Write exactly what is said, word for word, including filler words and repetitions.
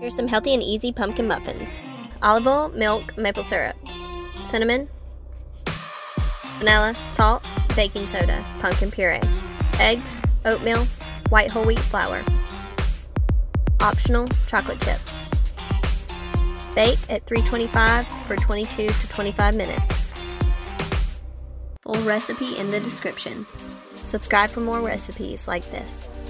Here's some healthy and easy pumpkin muffins. Olive oil, milk, maple syrup, cinnamon, vanilla, salt, baking soda, pumpkin puree, eggs, oatmeal, white whole wheat flour. Optional, chocolate chips. Bake at three twenty-five for twenty-two to twenty-five minutes. Full recipe in the description. Subscribe for more recipes like this.